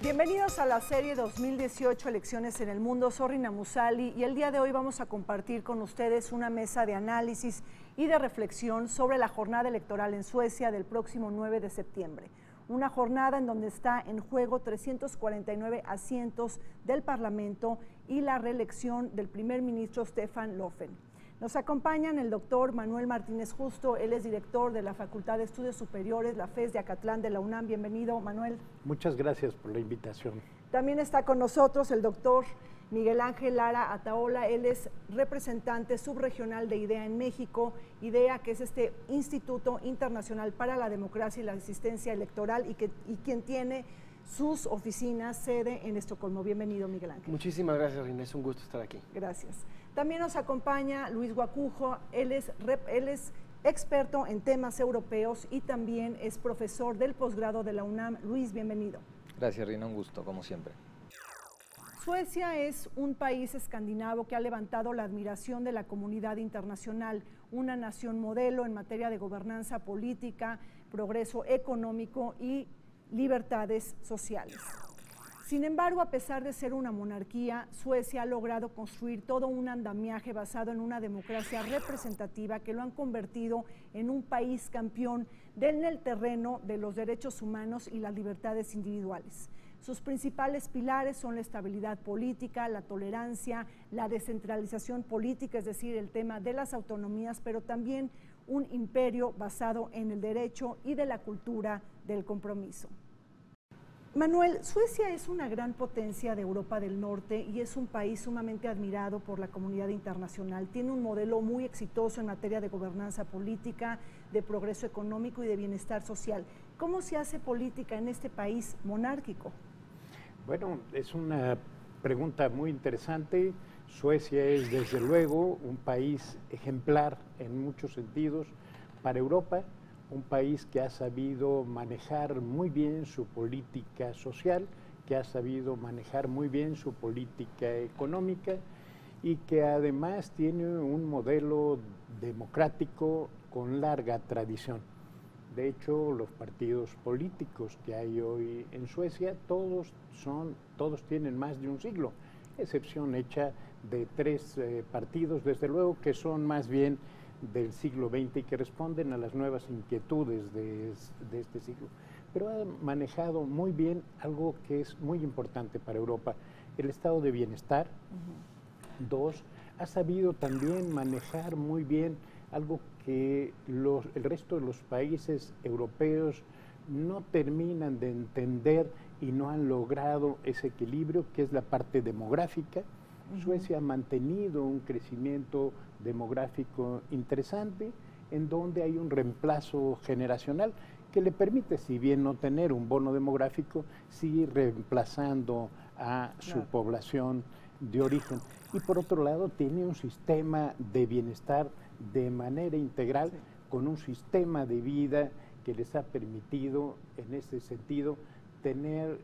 Bienvenidos a la serie 2018 Elecciones en el Mundo. Soy Rina Musali y el día de hoy vamos a compartir con ustedes una mesa de análisis y de reflexión sobre la jornada electoral en Suecia del próximo 9 de septiembre. Una jornada en donde está en juego 349 asientos del Parlamento y la reelección del primer ministro Stefan Löfven. Nos acompañan el doctor Manuel Martínez Justo, él es director de la Facultad de Estudios Superiores, la FES de Acatlán de la UNAM. Bienvenido, Manuel. Muchas gracias por la invitación. También está con nosotros el doctor Miguel Ángel Lara Ataola, él es representante subregional de IDEA en México, IDEA que es este Instituto Internacional para la Democracia y la Asistencia Electoral y quien tiene sus oficinas, sede en Estocolmo. Bienvenido, Miguel Ángel. Muchísimas gracias, Rina, es un gusto estar aquí. Gracias. También nos acompaña Luis Guacujo, él es experto en temas europeos y también es profesor del posgrado de la UNAM. Luis, bienvenido. Gracias, Rina, un gusto, como siempre. Suecia es un país escandinavo que ha levantado la admiración de la comunidad internacional, una nación modelo en materia de gobernanza política, progreso económico y libertades sociales. Sin embargo, a pesar de ser una monarquía, Suecia ha logrado construir todo un andamiaje basado en una democracia representativa que lo han convertido en un país campeón en el terreno de los derechos humanos y las libertades individuales. Sus principales pilares son la estabilidad política, la tolerancia, la descentralización política, es decir, el tema de las autonomías, pero también un imperio basado en el derecho y de la cultura del compromiso. Manuel, Suecia es una gran potencia de Europa del Norte y es un país sumamente admirado por la comunidad internacional. Tiene un modelo muy exitoso en materia de gobernanza política, de progreso económico y de bienestar social. ¿Cómo se hace política en este país monárquico? Bueno, es una pregunta muy interesante. Suecia es desde luego un país ejemplar en muchos sentidos para Europa, un país que ha sabido manejar muy bien su política social, que ha sabido manejar muy bien su política económica y que además tiene un modelo democrático con larga tradición. De hecho, los partidos políticos que hay hoy en Suecia, todos tienen más de un siglo, excepción hecha de tres partidos, desde luego, que son más bien del siglo XX y que responden a las nuevas inquietudes de este siglo. Pero ha manejado muy bien algo que es muy importante para Europa, el estado de bienestar. Dos, ha sabido también manejar muy bien algo que el resto de los países europeos no terminan de entender y no han logrado ese equilibrio, que es la parte demográfica. Suecia ha mantenido un crecimiento demográfico interesante, en donde hay un reemplazo generacional que le permite, si bien no tener un bono demográfico, seguir reemplazando a su población de origen. Y por otro lado, tiene un sistema de bienestar de manera integral, con un sistema de vida que les ha permitido, en ese sentido, tener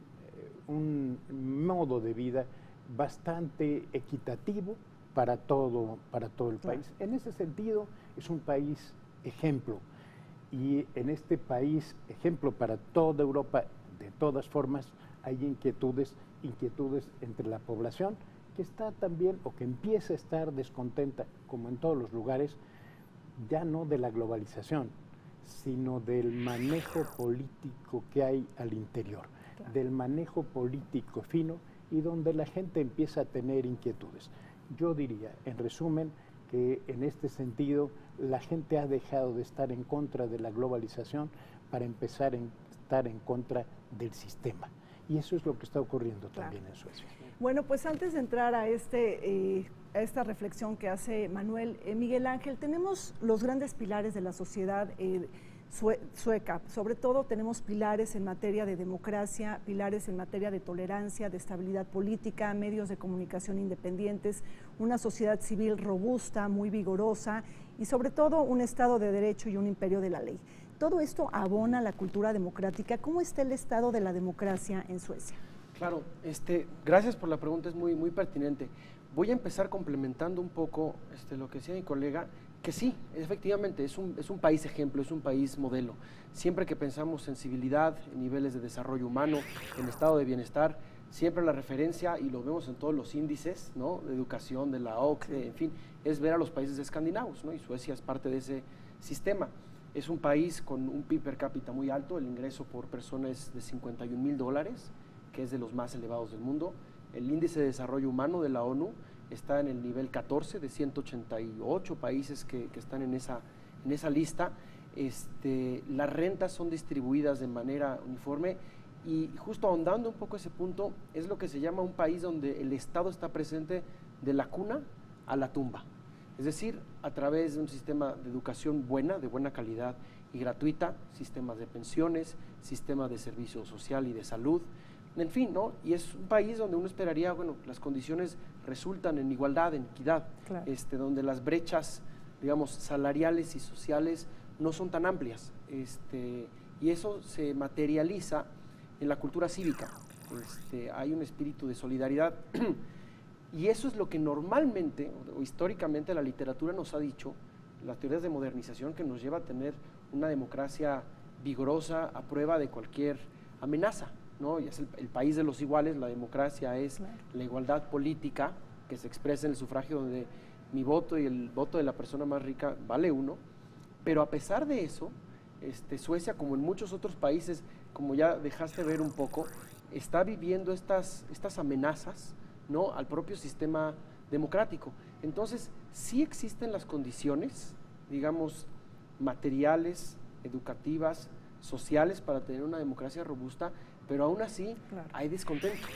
un modo de vida bastante equitativo para todo el país. En ese sentido, es un país ejemplo. Y en este país, ejemplo para toda Europa, de todas formas, hay inquietudes entre la población que está también, o que empieza a estar descontenta, como en todos los lugares, ya no de la globalización, sino del manejo político que hay al interior, del manejo político fino, y donde la gente empieza a tener inquietudes. Yo diría, en resumen, que en este sentido la gente ha dejado de estar en contra de la globalización para empezar a estar en contra del sistema. Y eso es lo que está ocurriendo también en Suecia. Bueno, pues antes de entrar a esta reflexión que hace Manuel, Miguel Ángel, tenemos los grandes pilares de la sociedad sueca. Sobre todo tenemos pilares en materia de democracia, pilares en materia de tolerancia, de estabilidad política, medios de comunicación independientes, una sociedad civil robusta, muy vigorosa y sobre todo un Estado de Derecho y un imperio de la ley. Todo esto abona la cultura democrática. ¿Cómo está el estado de la democracia en Suecia? Claro, gracias por la pregunta, es muy pertinente. Voy a empezar complementando un poco lo que decía mi colega, Que sí, efectivamente, es un país ejemplo, es un país modelo. Siempre que pensamos en civilidad, en niveles de desarrollo humano, en estado de bienestar, siempre la referencia, y lo vemos en todos los índices, ¿no?, de educación, de la OCDE, en fin, es ver a los países escandinavos, ¿no?, y Suecia es parte de ese sistema. Es un país con un PIB per cápita muy alto, el ingreso por persona es de $51,000, que es de los más elevados del mundo. El índice de desarrollo humano de la ONU está en el nivel 14 de 188 países que están en esa lista. Las rentas son distribuidas de manera uniforme, y justo ahondando un poco ese punto, es lo que se llama un país donde el Estado está presente de la cuna a la tumba. Es decir, a través de un sistema de educación buena, de buena calidad y gratuita, sistemas de pensiones, sistemas de servicio social y de salud, en fin, ¿no? Y es un país donde uno esperaría, bueno, las condiciones resultan en igualdad, en equidad, claro, donde las brechas, digamos, salariales y sociales no son tan amplias, y eso se materializa en la cultura cívica. Hay un espíritu de solidaridad y eso es lo que normalmente o históricamente la literatura nos ha dicho, las teorías de modernización, que nos lleva a tener una democracia vigorosa a prueba de cualquier amenaza, ¿no? Y es el país de los iguales. La democracia es la igualdad política que se expresa en el sufragio, donde mi voto y el voto de la persona más rica vale uno. Pero a pesar de eso, Suecia, como en muchos otros países, como ya dejaste ver un poco, está viviendo estas amenazas, ¿no?, al propio sistema democrático. Entonces, sí existen las condiciones, digamos, materiales, educativas, sociales, para tener una democracia robusta, pero aún así hay descontento.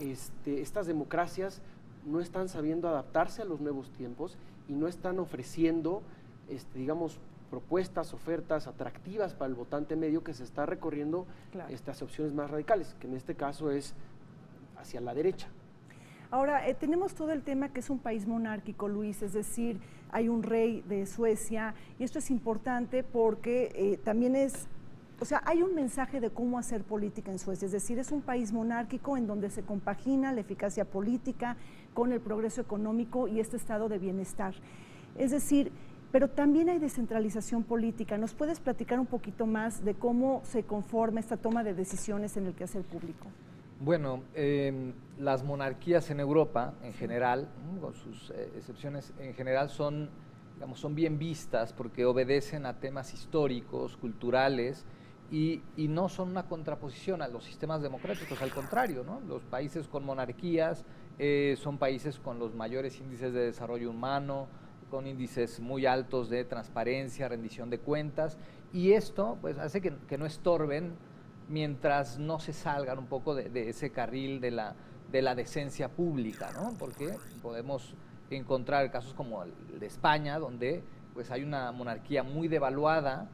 Estas democracias no están sabiendo adaptarse a los nuevos tiempos y no están ofreciendo, digamos, propuestas, ofertas atractivas para el votante medio, que se está recorriendo estas opciones más radicales, que en este caso es hacia la derecha. Ahora, tenemos todo el tema que es un país monárquico, Luis, es decir, hay un rey de Suecia, y esto es importante porque también hay un mensaje de cómo hacer política en Suecia, es decir, es un país monárquico en donde se compagina la eficacia política con el progreso económico y este estado de bienestar. Es decir, pero también hay descentralización política. ¿Nos puedes platicar un poquito más de cómo se conforma esta toma de decisiones en el quehacer público? Bueno, las monarquías en Europa, en general, con sus excepciones, en general son bien vistas porque obedecen a temas históricos, culturales, y no son una contraposición a los sistemas democráticos, al contrario, ¿no? Los países con monarquías son países con los mayores índices de desarrollo humano, con índices muy altos de transparencia, rendición de cuentas, y esto pues hace que no estorben mientras no se salgan un poco de ese carril de la decencia pública, ¿no? Porque podemos encontrar casos como el de España, donde pues hay una monarquía muy devaluada,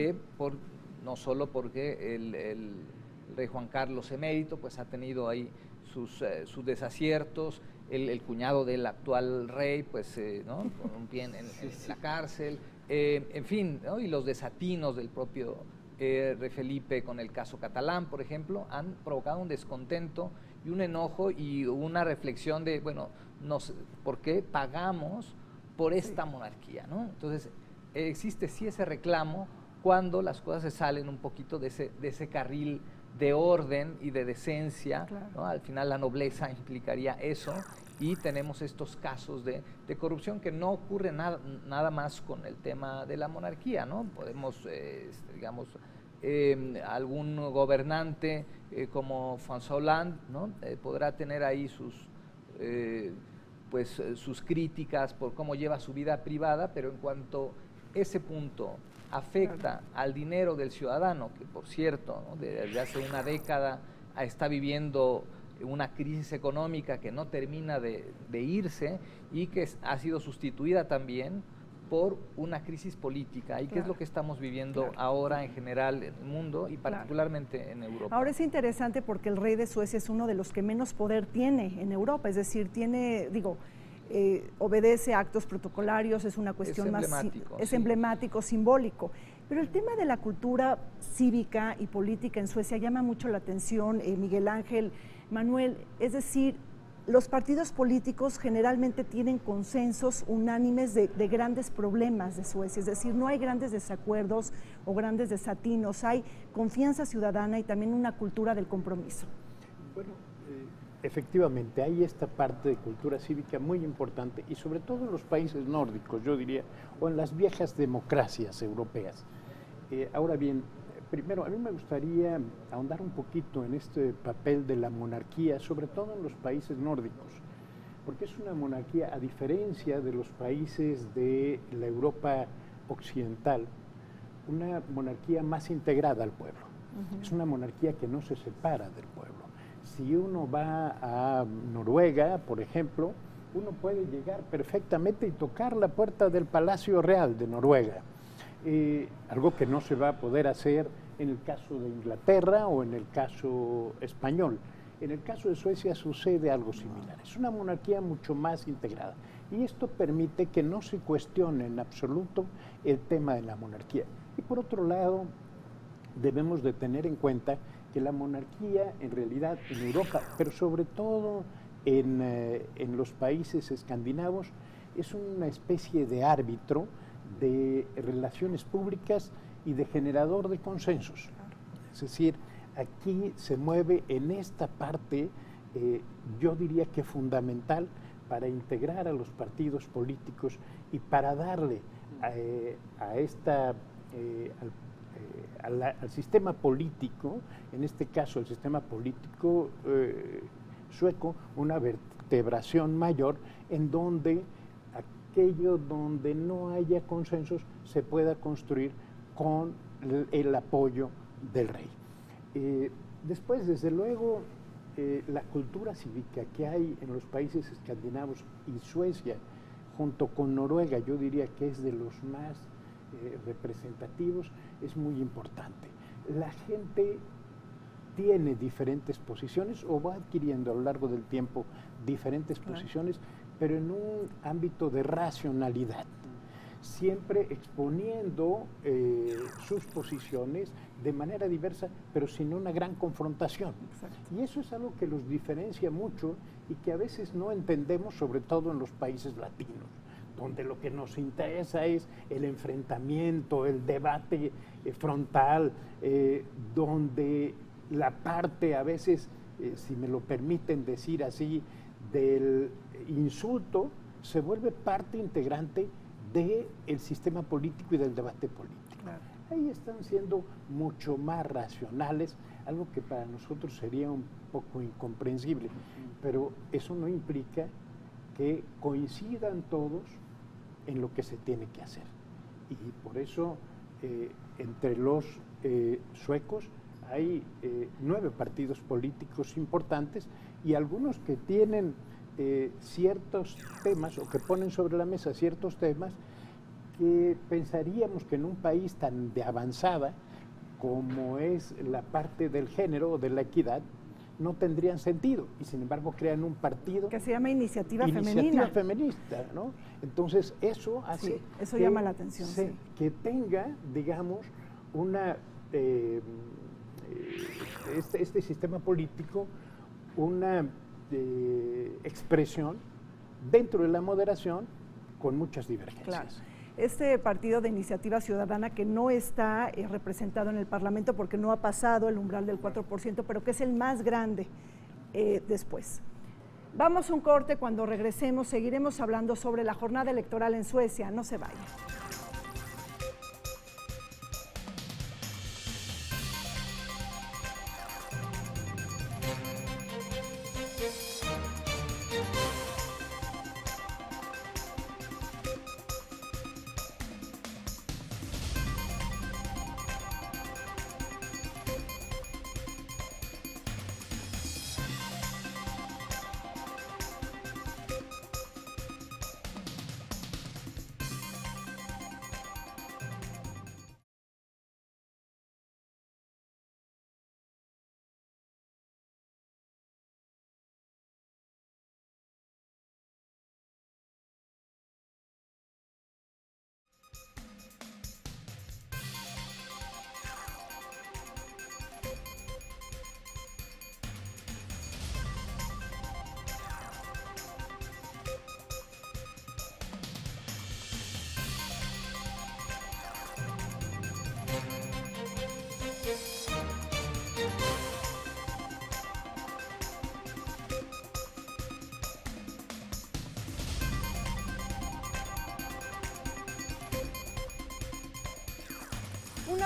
no solo porque el rey Juan Carlos emérito pues ha tenido ahí sus desaciertos, el cuñado del actual rey, pues, ¿no?, con un pie en la cárcel, en fin, ¿no?, y los desatinos del propio rey Felipe con el caso catalán, por ejemplo, han provocado un descontento y un enojo y una reflexión de, bueno, ¿por qué pagamos por esta monarquía, ¿no? Entonces, existe sí ese reclamo cuando las cosas se salen un poquito de ese carril de orden y de decencia, ¿no? Al final la nobleza implicaría eso, y tenemos estos casos de corrupción que no ocurre nada más con el tema de la monarquía, ¿no? Podemos, digamos, algún gobernante como François Hollande, ¿no?, podrá tener ahí sus críticas por cómo lleva su vida privada, pero en cuanto ese punto afecta al dinero del ciudadano, que por cierto, ¿no?, desde hace una década está viviendo una crisis económica que no termina de irse y que ha sido sustituida también por una crisis política, y que es lo que estamos viviendo ahora en general en el mundo y particularmente en Europa. Ahora es interesante porque el rey de Suecia es uno de los que menos poder tiene en Europa, es decir, obedece a actos protocolarios, es una cuestión emblemático, simbólico. Pero el tema de la cultura cívica y política en Suecia llama mucho la atención, Miguel Ángel, Manuel, es decir, los partidos políticos generalmente tienen consensos unánimes de grandes problemas de Suecia, es decir, no hay grandes desacuerdos o grandes desatinos, hay confianza ciudadana y también una cultura del compromiso. Bueno, efectivamente, hay esta parte de cultura cívica muy importante y sobre todo en los países nórdicos, yo diría, o en las viejas democracias europeas. Ahora bien, primero, a mí me gustaría ahondar un poquito en este papel de la monarquía, sobre todo en los países nórdicos, porque es una monarquía, a diferencia de los países de la Europa occidental, una monarquía más integrada al pueblo. Es una monarquía que no se separa del pueblo. Si uno va a Noruega, por ejemplo, uno puede llegar perfectamente y tocar la puerta del Palacio Real de Noruega. Algo que no se va a poder hacer en el caso de Inglaterra o en el caso español. En el caso de Suecia sucede algo similar. Es una monarquía mucho más integrada y esto permite que no se cuestione en absoluto el tema de la monarquía. Y por otro lado, debemos de tener en cuenta que la monarquía en realidad en Europa, pero sobre todo en los países escandinavos, es una especie de árbitro de relaciones públicas y de generador de consensos. Es decir, aquí se mueve en esta parte, yo diría que fundamental para integrar a los partidos políticos y para darle al sistema político, en este caso el sistema político sueco, una vertebración mayor en donde aquello donde no haya consensos se pueda construir con el apoyo del rey. Después, desde luego, la cultura cívica que hay en los países escandinavos y Suecia, junto con Noruega, yo diría que es de los más representativos, es muy importante. La gente tiene diferentes posiciones o va adquiriendo a lo largo del tiempo diferentes posiciones, pero en un ámbito de racionalidad, siempre exponiendo sus posiciones de manera diversa, pero sin una gran confrontación. Exacto. Y eso es algo que los diferencia mucho y que a veces no entendemos, sobre todo en los países latinos, donde lo que nos interesa es el enfrentamiento, el debate frontal, donde la parte a veces, si me lo permiten decir así, del insulto se vuelve parte integrante del sistema político y del debate político. Claro. Ahí están siendo mucho más racionales, algo que para nosotros sería un poco incomprensible, pero eso no implica que coincidan todos en lo que se tiene que hacer. Y por eso entre los suecos hay 9 partidos políticos importantes y algunos que tienen ciertos temas o que ponen sobre la mesa ciertos temas que pensaríamos que en un país tan de avanzada como es la parte del género o de la equidad no tendrían sentido y sin embargo crean un partido que se llama Iniciativa Femenista, ¿no? Entonces eso hace eso llama la atención, que tenga, digamos, una este sistema político una expresión dentro de la moderación con muchas divergencias. Claro. Este partido de Iniciativa Ciudadana que no está representado en el Parlamento porque no ha pasado el umbral del 4%, pero que es el más grande después. Vamos a un corte, cuando regresemos seguiremos hablando sobre la jornada electoral en Suecia, no se vayan.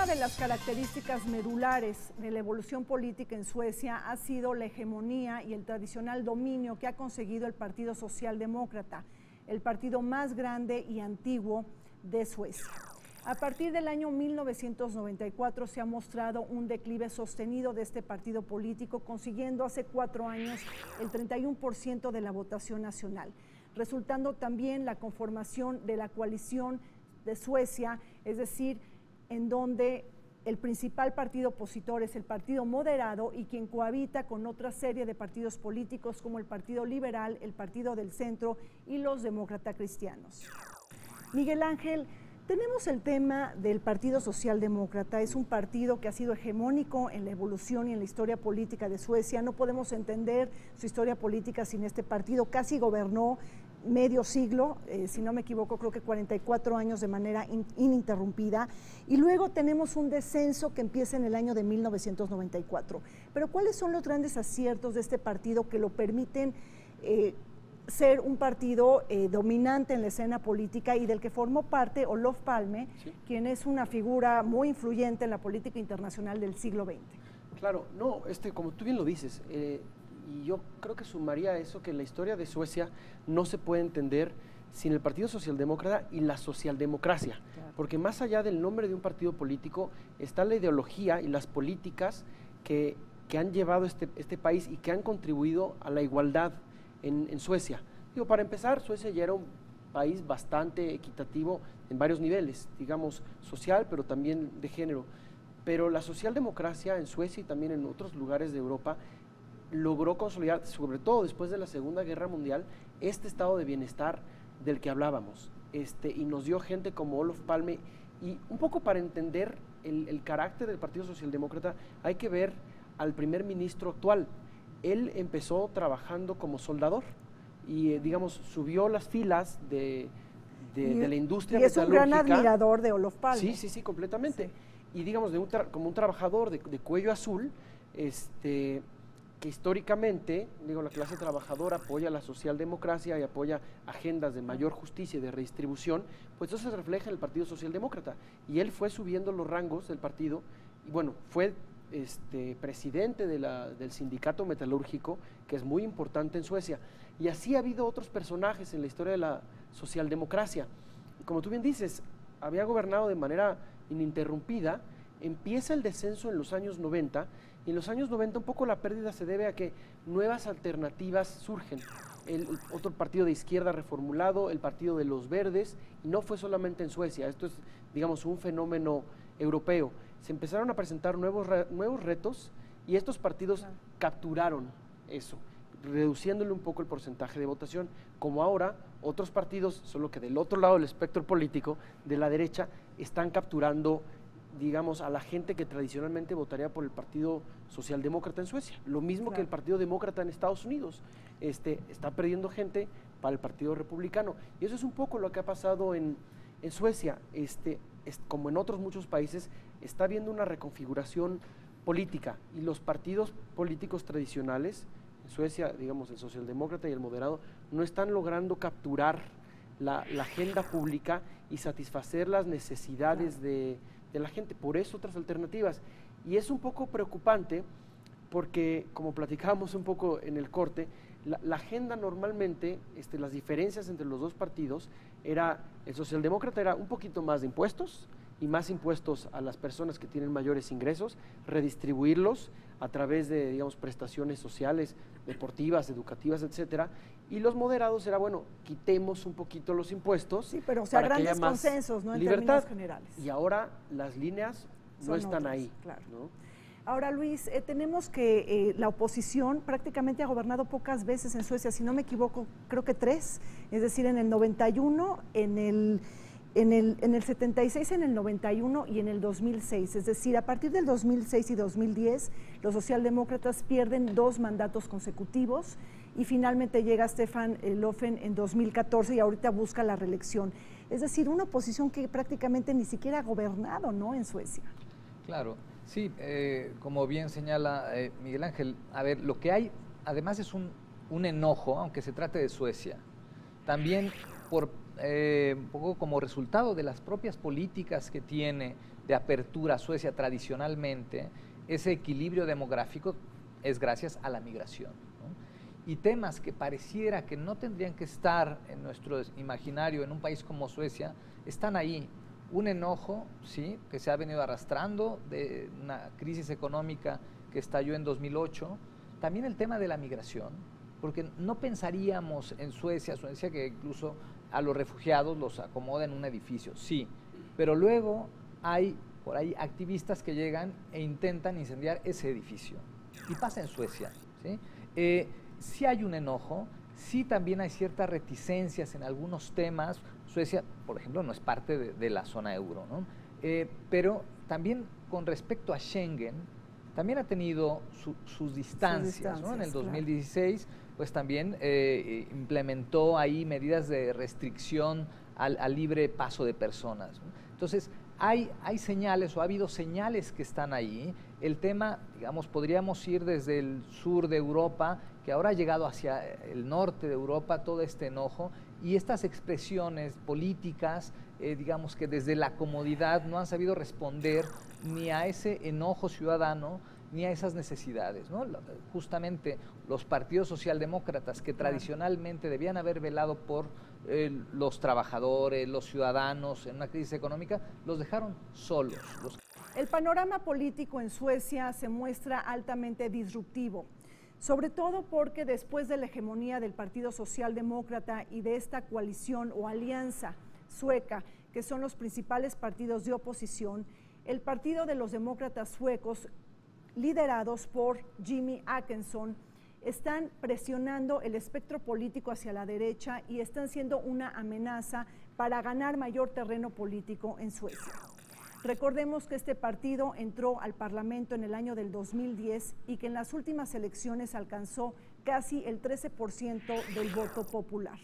Una de las características medulares de la evolución política en Suecia ha sido la hegemonía y el tradicional dominio que ha conseguido el Partido Socialdemócrata, el partido más grande y antiguo de Suecia. A partir del año 1994 se ha mostrado un declive sostenido de este partido político, consiguiendo hace 4 años el 31% de la votación nacional, resultando también la conformación de la coalición de Suecia, es decir, en donde el principal partido opositor es el Partido Moderado y quien cohabita con otra serie de partidos políticos como el Partido Liberal, el Partido del Centro y los Demócratas Cristianos. Miguel Ángel, tenemos el tema del Partido Socialdemócrata. Es un partido que ha sido hegemónico en la evolución y en la historia política de Suecia. No podemos entender su historia política sin este partido. Casi gobernó medio siglo, si no me equivoco, creo que 44 años de manera ininterrumpida, y luego tenemos un descenso que empieza en el año de 1994. Pero ¿cuáles son los grandes aciertos de este partido que lo permiten ser un partido dominante en la escena política y del que formó parte Olof Palme, sí, quien es una figura muy influyente en la política internacional del siglo XX? Claro, no, como tú bien lo dices, y yo creo que sumaría a eso que la historia de Suecia no se puede entender sin el Partido Socialdemócrata y la socialdemocracia, claro, porque más allá del nombre de un partido político está la ideología y las políticas que han llevado este país y que han contribuido a la igualdad en Suecia. Digo, para empezar, Suecia ya era un país bastante equitativo en varios niveles, digamos social, pero también de género. Pero la socialdemocracia en Suecia y también en otros lugares de Europa logró consolidar, sobre todo después de la Segunda Guerra Mundial, este estado de bienestar del que hablábamos, y nos dio gente como Olof Palme. Y un poco para entender el carácter del Partido Socialdemócrata hay que ver al primer ministro actual. Él empezó trabajando como soldador y, digamos, subió las filas de la industria metalúrgica. Y es un gran admirador de Olof Palme. Sí, completamente. Sí. Y, digamos, como un trabajador de cuello azul, que históricamente, digo, la clase trabajadora apoya la socialdemocracia y apoya agendas de mayor justicia y de redistribución, pues eso se refleja en el Partido Socialdemócrata. Y él fue subiendo los rangos del partido y, bueno, fue presidente del sindicato metalúrgico, que es muy importante en Suecia, y así ha habido otros personajes en la historia de la socialdemocracia. Y como tú bien dices, había gobernado de manera ininterrumpida. Empieza el descenso en los años 90, y en los años 90 un poco la pérdida se debe a que nuevas alternativas surgen. El otro partido de izquierda reformulado, el Partido de los Verdes, y no fue solamente en Suecia, esto es, digamos, un fenómeno europeo. Se empezaron a presentar nuevos retos y estos partidos capturaron eso, reduciéndole un poco el porcentaje de votación, como ahora otros partidos, solo que del otro lado del espectro político, de la derecha, están capturando, digamos, a la gente que tradicionalmente votaría por el Partido Socialdemócrata en Suecia. Lo mismo, claro, que el Partido Demócrata en Estados Unidos. Está perdiendo gente para el Partido Republicano. Y eso es un poco lo que ha pasado en Suecia. Como en otros muchos países, está habiendo una reconfiguración política y los partidos políticos tradicionales, en Suecia, digamos, el socialdemócrata y el moderado, no están logrando capturar la agenda pública y satisfacer las necesidades de la gente. Por eso otras alternativas. Y es un poco preocupante porque, como platicábamos un poco en el corte, la agenda normalmente, las diferencias entre los dos partidos, el socialdemócrata era un poquito más de impuestos y más impuestos a las personas que tienen mayores ingresos, redistribuirlos a través de, digamos, prestaciones sociales, deportivas, educativas, etcétera. Y los moderados era, bueno, quitemos un poquito los impuestos. Sí, pero o sea, grandes consensos, ¿no? En términos generales. Y ahora las líneas no están ahí. Claro. ¿No? Ahora, Luis, tenemos que la oposición prácticamente ha gobernado pocas veces en Suecia, si no me equivoco, creo que 3, es decir, en el 91, en el 76, en el 91 y en el 2006. Es decir, a partir del 2006 y 2010, los socialdemócratas pierden 2 mandatos consecutivos y finalmente llega Stefan Löfven en 2014 y ahorita busca la reelección. Es decir, una oposición que prácticamente ni siquiera ha gobernado, ¿no?, en Suecia. Claro. Sí, como bien señala Miguel Ángel, a ver, lo que hay además es un enojo, aunque se trate de Suecia, también por un poco como resultado de las propias políticas que tiene de apertura Suecia tradicionalmente, ese equilibrio demográfico es gracias a la migración, ¿no? Y temas que pareciera que no tendrían que estar en nuestro imaginario en un país como Suecia, están ahí. Un enojo, ¿sí?, que se ha venido arrastrando de una crisis económica que estalló en 2008. También el tema de la migración, porque no pensaríamos en Suecia que incluso a los refugiados los acomoda en un edificio, sí, pero luego hay por ahí activistas que llegan e intentan incendiar ese edificio. Y pasa en Suecia, ¿sí? Sí hay un enojo, sí también hay ciertas reticencias en algunos temas. Suecia, por ejemplo, no es parte de la zona euro, ¿no? Pero también con respecto a Schengen, también ha tenido sus distancias, ¿no? En el 2016, claro, pues también implementó ahí medidas de restricción al libre paso de personas, ¿no? Entonces, hay señales, o ha habido señales que están ahí. El tema, digamos, podríamos ir desde el sur de Europa, que ahora ha llegado hacia el norte de Europa, todo este enojo, y estas expresiones políticas, digamos que desde la comodidad no han sabido responder ni a ese enojo ciudadano, ni a esas necesidades, ¿no? Justamente los partidos socialdemócratas que tradicionalmente debían haber velado por los trabajadores, los ciudadanos en una crisis económica, los dejaron solos. El panorama político en Suecia se muestra altamente disruptivo, sobre todo porque después de la hegemonía del Partido Socialdemócrata y de esta coalición o alianza sueca, que son los principales partidos de oposición, el Partido de los Demócratas Suecos, liderados por Jimmie Åkesson, están presionando el espectro político hacia la derecha y están siendo una amenaza para ganar mayor terreno político en Suecia. Recordemos que este partido entró al Parlamento en el año del 2010 y que en las últimas elecciones alcanzó casi el 13% del voto popular.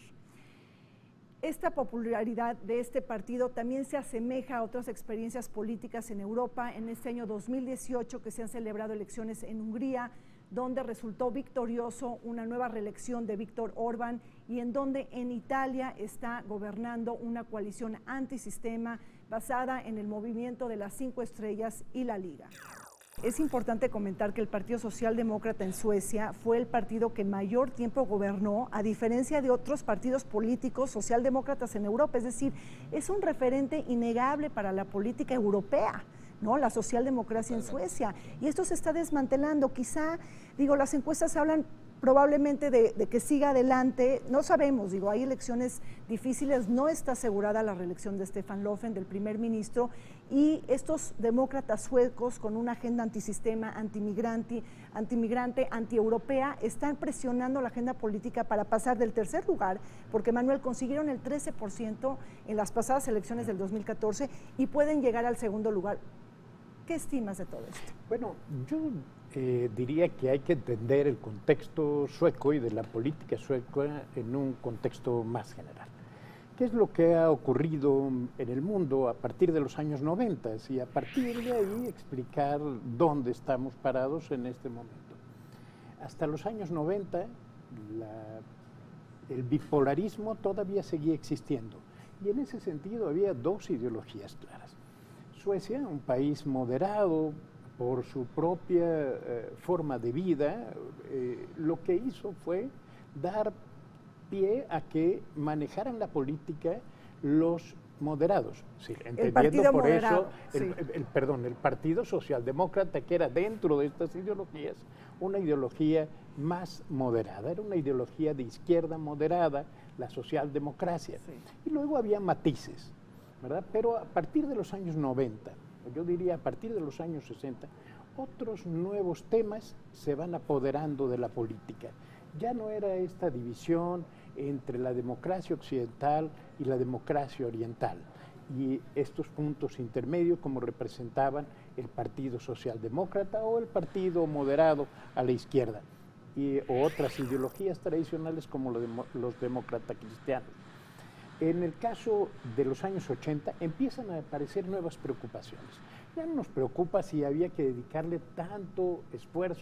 Esta popularidad de este partido también se asemeja a otras experiencias políticas en Europa. En este año 2018 que se han celebrado elecciones en Hungría, donde resultó victorioso una nueva reelección de Viktor Orbán, y en donde en Italia está gobernando una coalición antisistema basada en el movimiento de las 5 estrellas y la Liga. Es importante comentar que el Partido Socialdemócrata en Suecia fue el partido que mayor tiempo gobernó, a diferencia de otros partidos políticos socialdemócratas en Europa. Es decir, es un referente innegable para la política europea, ¿no? La socialdemocracia en Suecia. Y esto se está desmantelando. Quizá, las encuestas hablan probablemente de que siga adelante, no sabemos, hay elecciones difíciles, no está asegurada la reelección de Stefan Löfven, del primer ministro, y estos demócratas suecos con una agenda antisistema, antimigrante, antieuropea, están presionando la agenda política para pasar del tercer lugar, porque, Manuel, consiguieron el 13% en las pasadas elecciones del 2014 y pueden llegar al segundo lugar. ¿Qué estimas de todo esto? Bueno, yo diría que hay que entender el contexto sueco y de la política sueca en un contexto más general. ¿Qué es lo que ha ocurrido en el mundo a partir de los años 90 y a partir de ahí explicar dónde estamos parados en este momento? Hasta los años 90 el bipolarismo todavía seguía existiendo y en ese sentido había dos ideologías claras. Suecia, un país moderado por su propia forma de vida, lo que hizo fue dar pie a que manejaran la política los moderados. Sí, entendiendo por moderado, eso, el Partido Socialdemócrata, que era dentro de estas ideologías, una ideología más moderada, era una ideología de izquierda moderada, la socialdemocracia. Sí. Y luego había matices, ¿verdad? Pero a partir de los años 90, yo diría a partir de los años 60, otros nuevos temas se van apoderando de la política. Ya no era esta división entre la democracia occidental y la democracia oriental, y estos puntos intermedios como representaban el Partido Socialdemócrata o el Partido Moderado a la izquierda, o otras ideologías tradicionales como los demócratas cristianos. En el caso de los años 80 empiezan a aparecer nuevas preocupaciones. Ya no nos preocupa si había que dedicarle tanto esfuerzo,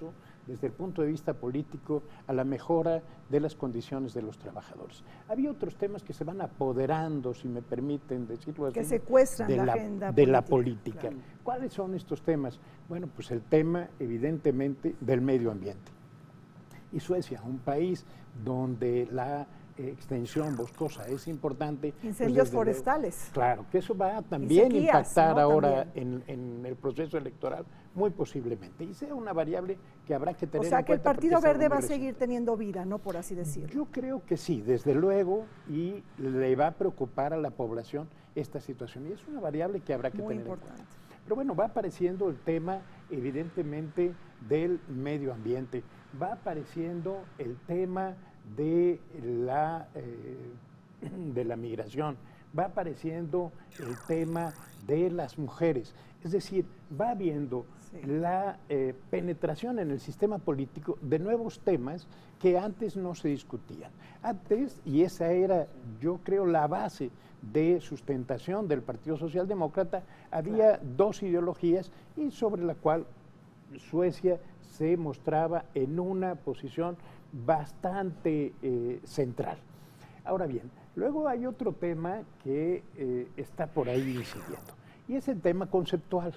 desde el punto de vista político a la mejora de las condiciones de los trabajadores. Había otros temas que se van apoderando, si me permiten decirlo así, que secuestran la agenda de la política. Claro. ¿Cuáles son estos temas? Bueno, pues el tema, evidentemente, del medio ambiente. Y Suecia, un país donde la extensión boscosa es importante. Incendios pues forestales. Luego, claro, que eso va a también sequías, impactar, ¿no?, ahora también. en el proceso electoral, muy posiblemente. Y sea una variable que habrá que tener O sea, en que el cuenta Partido porque es Verde algo va a muy seguir reciente. teniendo vida, ¿no? Por así decirlo. Yo creo que sí, desde luego, y le va a preocupar a la población esta situación. Y es una variable que habrá que Muy tener importante. en cuenta. Pero bueno, va apareciendo el tema, evidentemente, del medio ambiente. Va apareciendo el tema de la migración. Va apareciendo el tema de las mujeres. Es decir, va habiendo la penetración en el sistema político de nuevos temas que antes no se discutían. Antes, y esa era, yo creo, la base de sustentación del Partido Socialdemócrata, había dos ideologías y sobre la cual Suecia se mostraba en una posición bastante central. Ahora bien, luego hay otro tema que está por ahí incidiendo, y es el tema conceptual.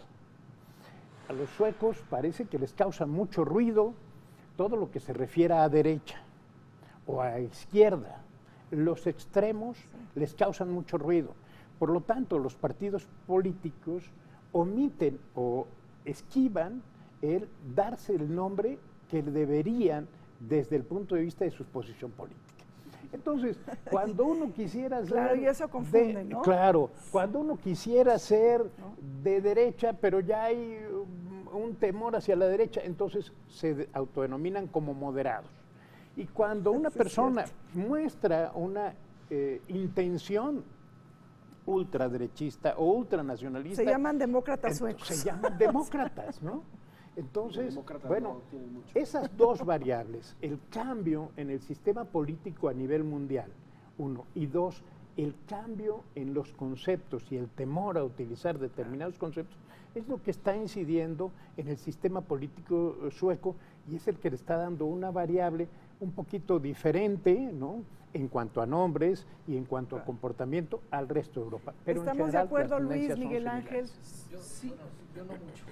A los suecos parece que les causa mucho ruido todo lo que se refiera a derecha o a izquierda. Los extremos les causan mucho ruido. Por lo tanto, los partidos políticos omiten o esquivan el darse el nombre que deberían desde el punto de vista de su posición política. Entonces, cuando uno quisiera ser... Claro, y eso confunde, ¿no? Claro, cuando uno quisiera ser de derecha, pero ya hay un temor hacia la derecha, entonces se autodenominan como moderados. Y cuando una persona muestra una intención ultraderechista o ultranacionalista... Se llaman demócratas suecos. Se llaman demócratas, ¿no? Entonces, bueno, esas dos variables, el cambio en el sistema político a nivel mundial, uno, y dos, el cambio en los conceptos y el temor a utilizar determinados conceptos, es lo que está incidiendo en el sistema político sueco y es el que le está dando una variable un poquito diferente, ¿no?, en cuanto a nombres y en cuanto a comportamiento al resto de Europa. Pero ¿Estamos en general, de acuerdo, las Luis, tendencias son Miguel Ángel? similares. Yo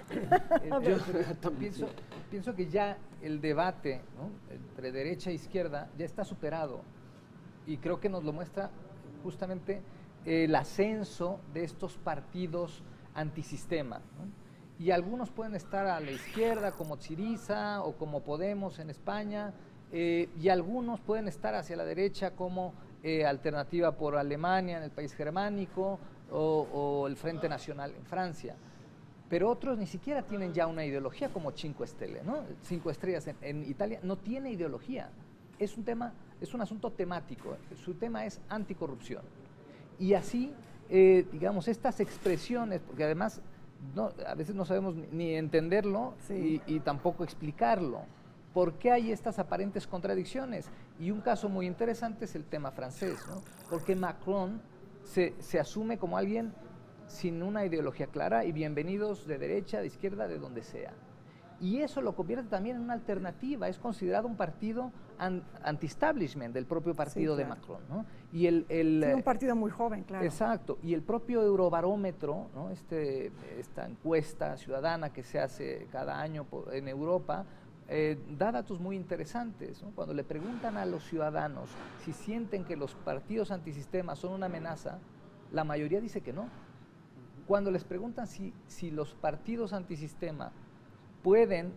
no mucho. Yo pienso que ya el debate, ¿no?, entre derecha e izquierda ya está superado y creo que nos lo muestra justamente el ascenso de estos partidos antisistema, ¿no? Y algunos pueden estar a la izquierda como Syriza o como Podemos en España, y algunos pueden estar hacia la derecha como Alternativa por Alemania en el país germánico o el Frente Nacional en Francia. Pero otros ni siquiera tienen ya una ideología como Cinque Stelle, ¿no? Cinco Estrellas en Italia no tiene ideología. Es un asunto temático. Su tema es anticorrupción. Y así, digamos, estas expresiones, porque además a veces no sabemos ni entenderlo y tampoco explicarlo. ¿Por qué hay estas aparentes contradicciones? Y un caso muy interesante es el tema francés, ¿no? Porque Macron se asume como alguien sin una ideología clara y bienvenidos de derecha, de izquierda, de donde sea. Y eso lo convierte también en una alternativa, es considerado un partido anti-establishment del propio partido de Macron, ¿no? Y un partido muy joven, claro. Exacto, y el propio Eurobarómetro, ¿no?, esta encuesta ciudadana que se hace cada año en Europa, da datos muy interesantes, ¿no? Cuando le preguntan a los ciudadanos si sienten que los partidos antisistemas son una amenaza, la mayoría dice que no. Cuando les preguntan si los partidos antisistema pueden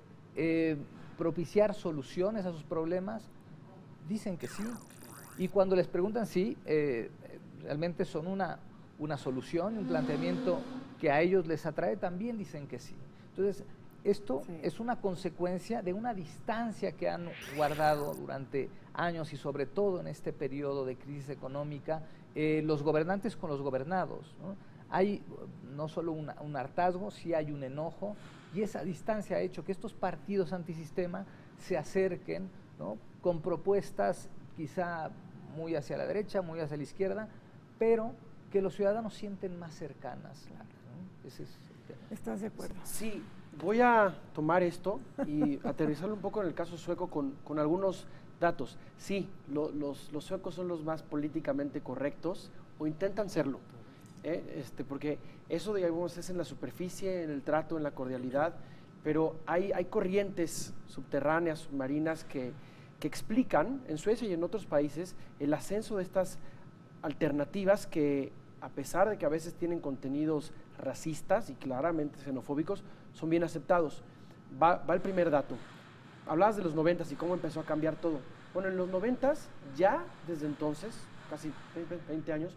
propiciar soluciones a sus problemas, dicen que sí. Y cuando les preguntan si realmente son una solución, un planteamiento que a ellos les atrae, también dicen que sí. Entonces, esto es una consecuencia de una distancia que han guardado durante años y sobre todo en este periodo de crisis económica los gobernantes con los gobernados, ¿no? Hay no solo un hartazgo, sí hay un enojo, y esa distancia ha hecho que estos partidos antisistema se acerquen, ¿no?, con propuestas quizá muy hacia la derecha, muy hacia la izquierda, pero que los ciudadanos sienten más cercanas. Claro, ¿no? Ese es el tema. ¿Estás de acuerdo? Sí, Voy a tomar esto y aterrizarlo un poco en el caso sueco con algunos datos. Sí, los suecos son los más políticamente correctos o intentan serlo, porque eso, digamos, es en la superficie, en el trato, en la cordialidad, pero hay corrientes subterráneas, submarinas que explican en Suecia y en otros países el ascenso de estas alternativas que, a pesar de que a veces tienen contenidos racistas y claramente xenofóbicos, son bien aceptados. Va el primer dato. Hablabas de los 90s y cómo empezó a cambiar todo. Bueno, en los 90s, ya desde entonces, casi 20 años,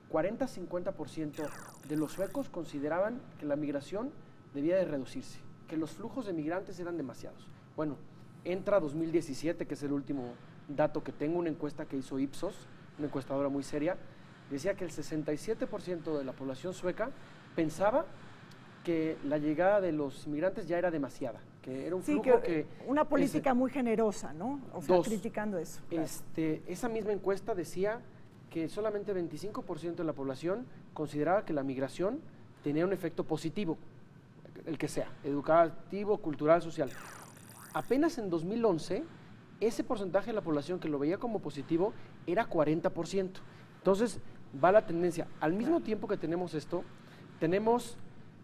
40-50% de los suecos consideraban que la migración debía de reducirse, que los flujos de migrantes eran demasiados. Bueno, entra 2017, que es el último dato que tengo, una encuesta que hizo Ipsos, una encuestadora muy seria, decía que el 67% de la población sueca pensaba que la llegada de los inmigrantes ya era demasiada, que era un flujo que una política muy generosa, ¿no? O sea, criticando eso. Claro. Esa misma encuesta decía que solamente 25% de la población consideraba que la migración tenía un efecto positivo, el que sea, educativo, cultural, social. Apenas en 2011, ese porcentaje de la población que lo veía como positivo era 40%. Entonces, va la tendencia. Al mismo tiempo que tenemos esto, tenemos,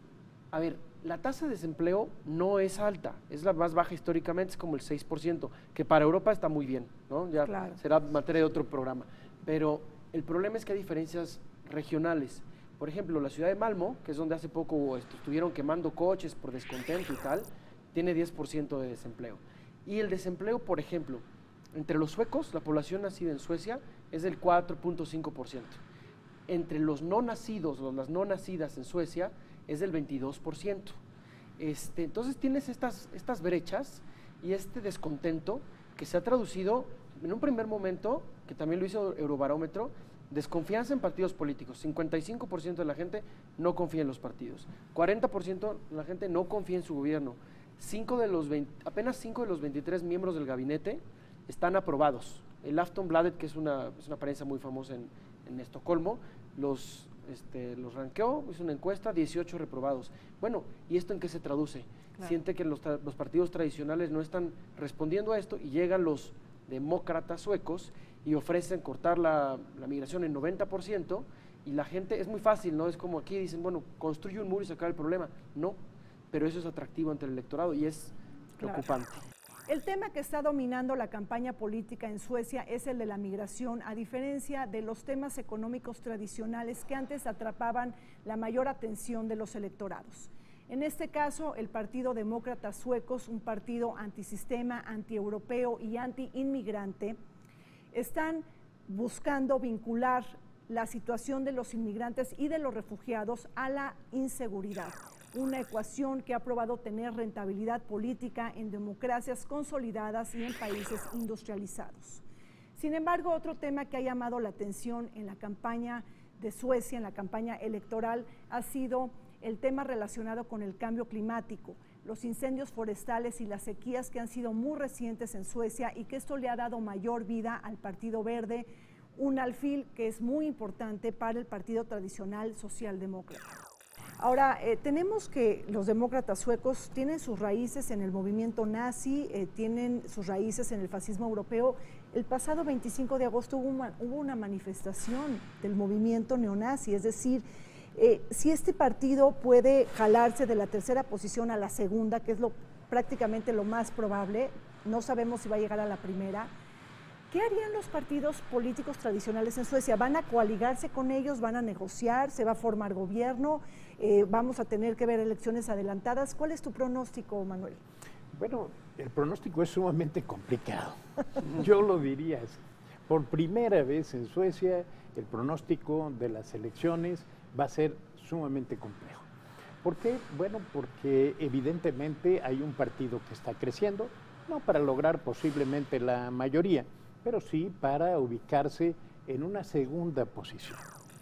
la tasa de desempleo no es alta, es la más baja históricamente, es como el 6%, que para Europa está muy bien, ¿no? Ya será materia de otro programa. Pero el problema es que hay diferencias regionales. Por ejemplo, la ciudad de Malmö, que es donde hace poco estuvieron quemando coches por descontento y tal, tiene 10% de desempleo. Y el desempleo, por ejemplo, entre los suecos, la población nacida en Suecia es del 4.5%. Entre los no nacidos, las no nacidas en Suecia, es del 22%. Entonces tienes estas brechas y este descontento que se ha traducido en un primer momento, que también lo hizo Eurobarómetro, desconfianza en partidos políticos. 55% de la gente no confía en los partidos. 40% de la gente no confía en su gobierno. Apenas 5 de los 23 miembros del gabinete están aprobados. El Aftonbladet, que es una prensa muy famosa en Estocolmo, los ranqueó, hizo una encuesta, 18 reprobados. Bueno, ¿y esto en qué se traduce? Claro. Siente que los partidos tradicionales no están respondiendo a esto y llegan los demócratas suecos y ofrecen cortar la migración en 90%, y la gente, es muy fácil, ¿no? Es como aquí dicen, bueno, construye un muro y se acaba el problema. No, pero eso es atractivo ante el electorado y es preocupante. El tema que está dominando la campaña política en Suecia es el de la migración, a diferencia de los temas económicos tradicionales que antes atrapaban la mayor atención de los electorados. En este caso, el Partido Demócrata Suecos, un partido antisistema, antieuropeo y antiinmigrante, están buscando vincular la situación de los inmigrantes y de los refugiados a la inseguridad, una ecuación que ha probado tener rentabilidad política en democracias consolidadas y en países industrializados. Sin embargo, otro tema que ha llamado la atención en la campaña de Suecia, en la campaña electoral, ha sido el tema relacionado con el cambio climático, los incendios forestales y las sequías que han sido muy recientes en Suecia, y que esto le ha dado mayor vida al Partido Verde, un alfil que es muy importante para el partido tradicional socialdemócrata. Ahora, tenemos que los demócratas suecos tienen sus raíces en el movimiento nazi, tienen sus raíces en el fascismo europeo. El pasado 25 de agosto hubo una manifestación del movimiento neonazi, es decir, si este partido puede jalarse de la tercera posición a la segunda, que es prácticamente lo más probable, no sabemos si va a llegar a la primera, ¿qué harían los partidos políticos tradicionales en Suecia? ¿Van a coaligarse con ellos? ¿Van a negociar? ¿Se va a formar gobierno? ¿Vamos a tener que ver elecciones adelantadas? ¿Cuál es tu pronóstico, Manuel? Bueno, el pronóstico es sumamente complicado. Yo lo diría así. Por primera vez en Suecia, el pronóstico de las elecciones va a ser sumamente complejo. ¿Por qué? Bueno, porque evidentemente hay un partido que está creciendo, no para lograr posiblemente la mayoría, pero sí para ubicarse en una segunda posición,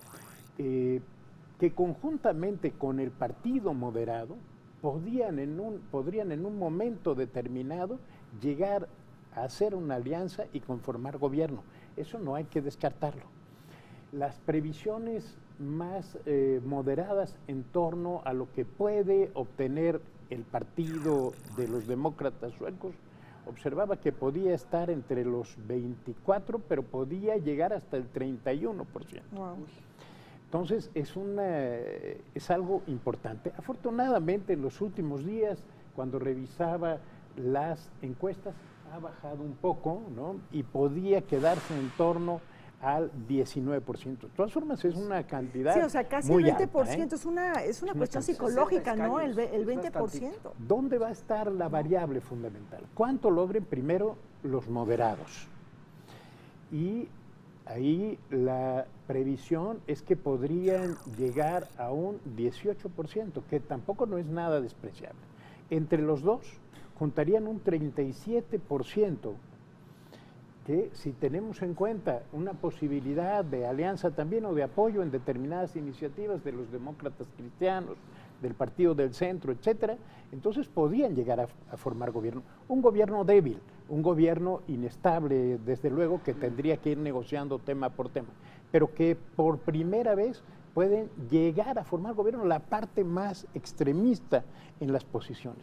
que conjuntamente con el partido moderado podrían en un momento determinado llegar a hacer una alianza y conformar gobierno. Eso no hay que descartarlo. Las previsiones más moderadas en torno a lo que puede obtener el partido de los demócratas suecos. Observaba que podía estar entre los 24, pero podía llegar hasta el 31%. Wow. Entonces, es algo importante. Afortunadamente, en los últimos días, cuando revisaba las encuestas, ha bajado un poco, ¿no? Y podía quedarse en torno al 19%. De todas formas, es una cantidad sí, o sea, casi muy el 20%, alta, ¿eh? es una cuestión cantidad. psicológica, ¿no? El 60 20%. ¿Dónde va a estar la variable fundamental? ¿Cuánto logren primero los moderados? Y ahí la previsión es que podrían llegar a un 18%, que tampoco no es nada despreciable. Entre los dos, juntarían un 37%, que si tenemos en cuenta una posibilidad de alianza también o de apoyo en determinadas iniciativas de los demócratas cristianos, del Partido del Centro, etcétera, entonces podían llegar a formar gobierno. Un gobierno débil, un gobierno inestable, desde luego, que tendría que ir negociando tema por tema, pero que por primera vez pueden llegar a formar gobierno, la parte más extremista en las posiciones.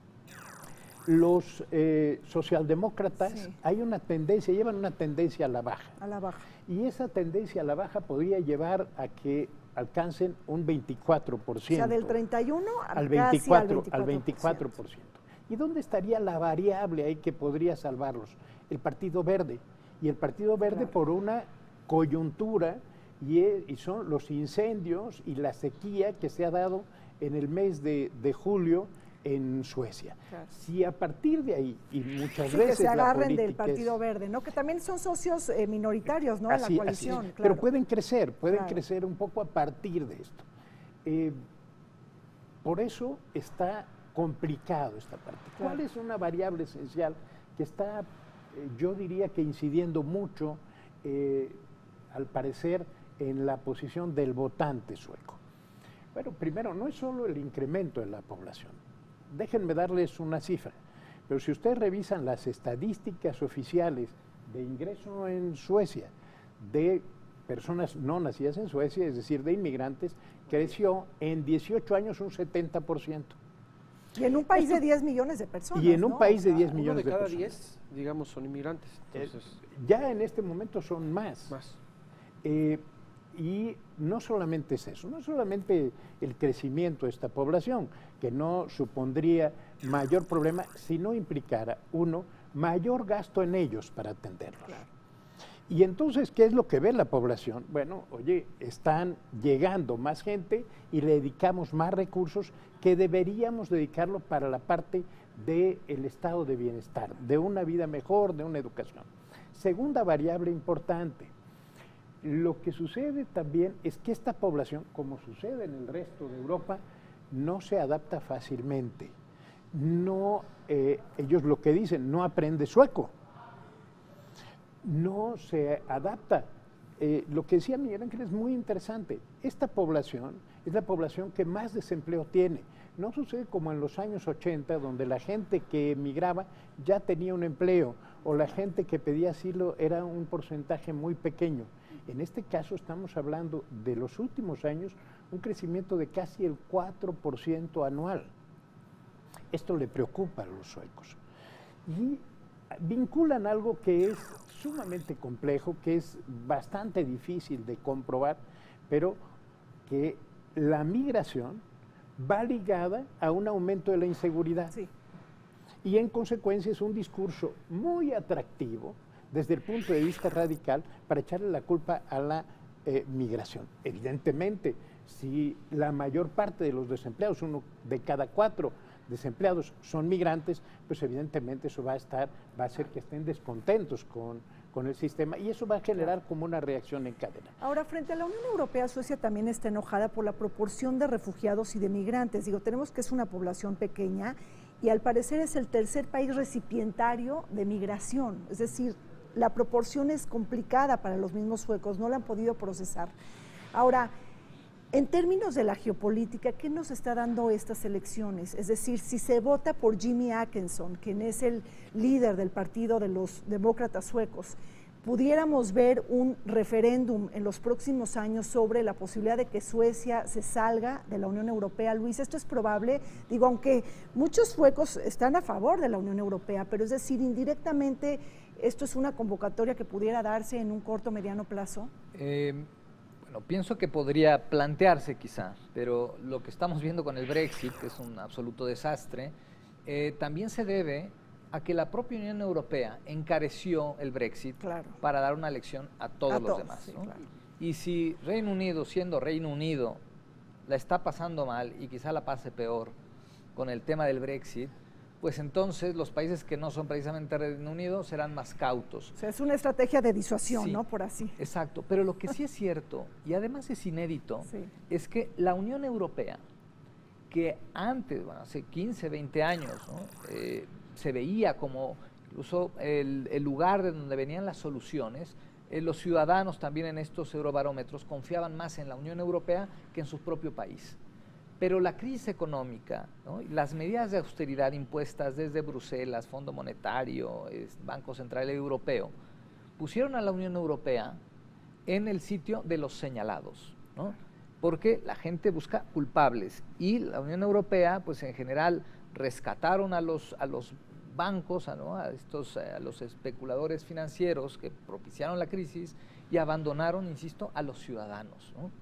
Los socialdemócratas, sí, hay una tendencia, llevan una tendencia a la baja. A la baja. Y esa tendencia a la baja podría llevar a que alcancen un 24%. O sea, del 31 al casi al 24%. Al 24%. ¿Y dónde estaría la variable ahí que podría salvarlos? El Partido Verde. Y el Partido Verde Claro. por una coyuntura, y son los incendios y la sequía que se ha dado en el mes de julio en Suecia. Claro. Si a partir de ahí, y muchas Sí, veces que se la agarren del política Partido es, Verde, ¿no? Que también son socios minoritarios, ¿no? En la así coalición, es. claro. Pero pueden Claro. crecer un poco a partir de esto. Por eso está complicado esta parte. Claro. ¿Cuál es una variable esencial que está, yo diría que incidiendo mucho, al parecer, en la posición del votante sueco? Bueno, primero, no es solo el incremento en la población. Déjenme darles una cifra, pero si ustedes revisan las estadísticas oficiales de ingreso en Suecia de personas no nacidas en Suecia, es decir, de inmigrantes, creció en 18 años un 70%. Y en un país de 10 millones de personas, Y en un ¿no? país de O sea, 10 Uno millones de cada personas. 10, digamos, son inmigrantes. Entonces, Ya en este momento son más. más. Y no solamente es eso, no solamente el crecimiento de esta población, que no supondría mayor problema si no implicara, uno, mayor gasto en ellos para atenderlos. Claro. Y entonces, ¿qué es lo que ve la población? Bueno, oye, están llegando más gente y le dedicamos más recursos que deberíamos dedicarlo para la parte del estado de bienestar, de una vida mejor, de una educación. Segunda variable importante, lo que sucede también es que esta población, como sucede en el resto de Europa, no se adapta fácilmente. No, ellos lo que dicen, no aprende sueco, no se adapta. Lo que decía Miguel Ángel es muy interesante. Esta población es la población que más desempleo tiene. No sucede como en los años 80, donde la gente que emigraba ya tenía un empleo, o la gente que pedía asilo era un porcentaje muy pequeño. En este caso estamos hablando de los últimos años, un crecimiento de casi el 4% anual. Esto le preocupa a los suecos. Y vinculan algo que es sumamente complejo, que es bastante difícil de comprobar, pero que la migración va ligada a un aumento de la inseguridad. Sí. Y en consecuencia es un discurso muy atractivo desde el punto de vista radical para echarle la culpa a la migración. Evidentemente, si la mayor parte de los desempleados, 1 de cada 4 desempleados son migrantes, pues evidentemente eso va a hacer que estén descontentos con el sistema, y eso va a generar como una reacción en cadena. Ahora, frente a la Unión Europea, Suecia también está enojada por la proporción de refugiados y de migrantes. Digo, tenemos que es una población pequeña y al parecer es el tercer país recipientario de migración, es decir, la proporción es complicada para los mismos suecos, no la han podido procesar. Ahora, en términos de la geopolítica, ¿qué nos está dando estas elecciones? Es decir, si se vota por Jimmy Åkesson, quien es el líder del partido de los demócratas suecos, pudiéramos ver un referéndum en los próximos años sobre la posibilidad de que Suecia se salga de la Unión Europea. Luis, ¿esto es probable? Digo, aunque muchos suecos están a favor de la Unión Europea, pero es decir, indirectamente, ¿esto es una convocatoria que pudiera darse en un corto o mediano plazo? Bueno, pienso que podría plantearse quizá, pero lo que estamos viendo con el Brexit, que es un absoluto desastre, también se debe a que la propia Unión Europea encareció el Brexit para dar una lección a todos los demás. Sí, ¿no? claro. Y si Reino Unido, siendo Reino Unido, la está pasando mal y quizá la pase peor con el tema del Brexit, pues entonces los países que no son precisamente Reino Unido serán más cautos. O sea, es una estrategia de disuasión, Sí, ¿no? Por así. Exacto, pero lo que sí es cierto, y además es inédito, Sí. es que la Unión Europea, que antes, bueno, hace 15, 20 años, ¿no? Se veía como incluso el lugar de donde venían las soluciones, los ciudadanos también en estos eurobarómetros confiaban más en la Unión Europea que en su propio país. Pero la crisis económica, ¿no? Y las medidas de austeridad impuestas desde Bruselas, Fondo Monetario, Banco Central Europeo, pusieron a la Unión Europea en el sitio de los señalados, ¿no? Porque la gente busca culpables y la Unión Europea, pues en general, rescataron a los bancos, ¿no? a los especuladores financieros que propiciaron la crisis y abandonaron, insisto, a los ciudadanos, ¿no?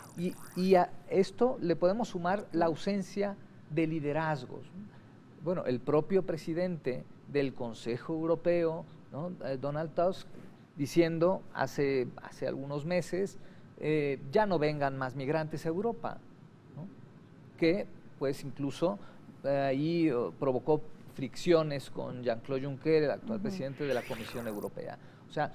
Y a esto le podemos sumar la ausencia de liderazgos, ¿no? Bueno, el propio presidente del Consejo Europeo, ¿no? Donald Tusk, diciendo hace algunos meses, ya no vengan más migrantes a Europa, ¿no? Que pues incluso ahí provocó fricciones con Jean-Claude Juncker, el actual presidente de la Comisión Europea. O sea,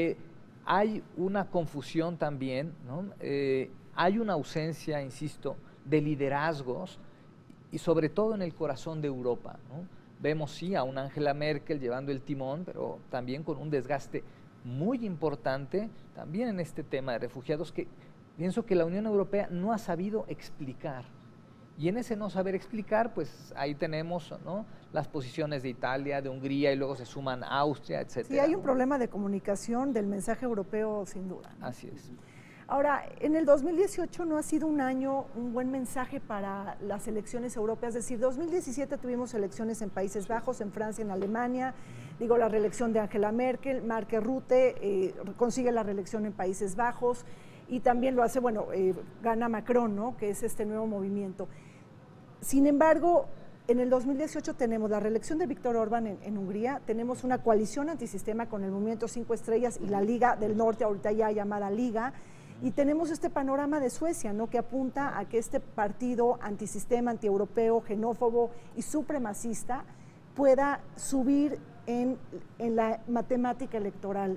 hay una confusión también, ¿no? Hay una ausencia, insisto, de liderazgos y sobre todo en el corazón de Europa, ¿no? Vemos sí a una Angela Merkel llevando el timón, pero también con un desgaste muy importante también en este tema de refugiados que pienso que la Unión Europea no ha sabido explicar. Y en ese no saber explicar, pues ahí tenemos, ¿no? Las posiciones de Italia, de Hungría y luego se suman Austria, etcétera. Sí, hay un ¿no? problema de comunicación del mensaje europeo, sin duda, ¿no? Así es. Ahora, en el 2018 no ha sido un buen mensaje para las elecciones europeas, es decir, 2017 tuvimos elecciones en Países Bajos, en Francia, en Alemania, digo, la reelección de Angela Merkel, Mark Rutte consigue la reelección en Países Bajos y también lo hace, bueno, gana Macron, ¿no? Que es este nuevo movimiento. Sin embargo, en el 2018 tenemos la reelección de Viktor Orbán en Hungría, tenemos una coalición antisistema con el Movimiento 5 Estrellas y la Liga del Norte, ahorita ya llamada Liga, y tenemos este panorama de Suecia, ¿no? Que apunta a que este partido antisistema, antieuropeo, xenófobo y supremacista pueda subir en la matemática electoral,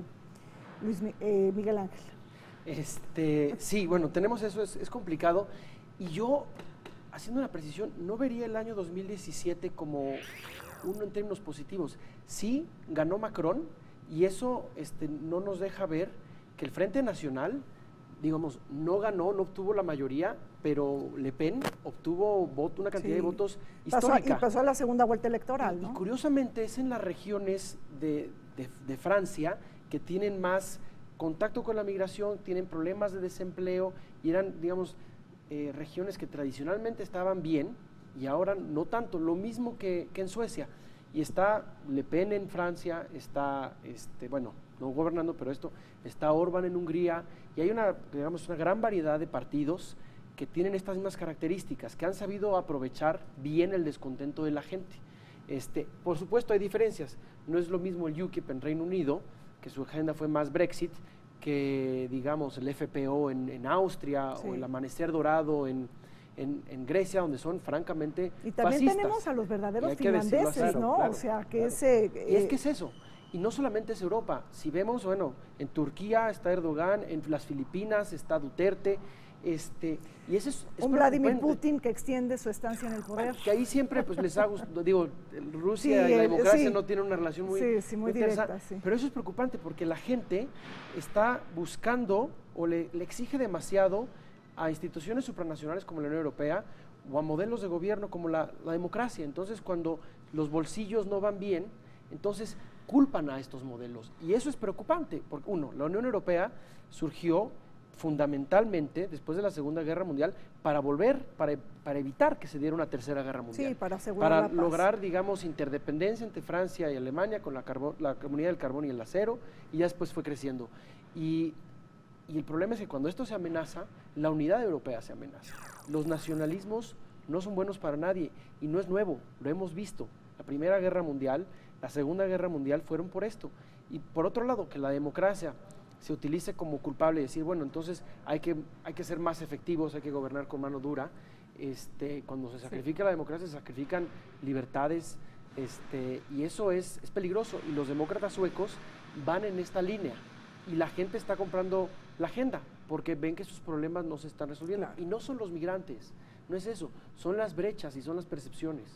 Miguel Ángel. Sí, bueno, tenemos eso, es complicado, y yo, haciendo una precisión, no vería el año 2017 como uno en términos positivos. Sí, ganó Macron, y eso no nos deja ver que el Frente Nacional, digamos, no ganó, no obtuvo la mayoría, pero Le Pen obtuvo una cantidad de votos histórica. Y pasó a la segunda vuelta electoral, ¿no? Y curiosamente es en las regiones de Francia que tienen más contacto con la migración, tienen problemas de desempleo, y eran, digamos, regiones que tradicionalmente estaban bien y ahora no tanto, lo mismo que en Suecia. Y está Le Pen en Francia, está, bueno, no gobernando, pero está Orbán en Hungría, y hay una gran variedad de partidos que tienen estas mismas características, que han sabido aprovechar bien el descontento de la gente. Por supuesto hay diferencias, no es lo mismo el UKIP en Reino Unido, que su agenda fue más Brexit, que digamos el FPO en Austria, sí, o el Amanecer Dorado en Grecia, donde son francamente y también fascistas. Tenemos a los verdaderos finlandeses, ¿no? Claro, o sea, que claro. Y es que es eso. Y no solamente es Europa. Si vemos, bueno, en Turquía está Erdogan, en las Filipinas está Duterte, y ese es un Vladimir Putin que extiende su estancia en el poder. Bueno, que ahí siempre pues les ha gustado, digo, Rusia y la democracia no tienen una relación muy directa, sí. Pero eso es preocupante porque la gente está buscando o le exige demasiado a instituciones supranacionales como la Unión Europea o a modelos de gobierno como la democracia. Entonces, cuando los bolsillos no van bien, entonces culpan a estos modelos. Y eso es preocupante, porque uno, la Unión Europea surgió fundamentalmente después de la Segunda Guerra Mundial para evitar que se diera una Tercera Guerra Mundial. Sí, para asegurar la paz. Lograr, digamos, interdependencia entre Francia y Alemania con la Comunidad del Carbón y el Acero, y ya después fue creciendo. Y el problema es que cuando esto se amenaza, la unidad europea se amenaza. Los nacionalismos no son buenos para nadie, y no es nuevo, lo hemos visto. La Primera Guerra Mundial, la Segunda Guerra Mundial fueron por esto. Y por otro lado, que la democracia se utilice como culpable y decir, bueno, entonces hay que ser más efectivos, hay que gobernar con mano dura. Cuando se sacrifica la democracia, se sacrifican libertades, y eso es peligroso. Y los demócratas suecos van en esta línea, y la gente está comprando la agenda, porque ven que sus problemas no se están resolviendo. Claro. Y no son los migrantes, no es eso, son las brechas y son las percepciones.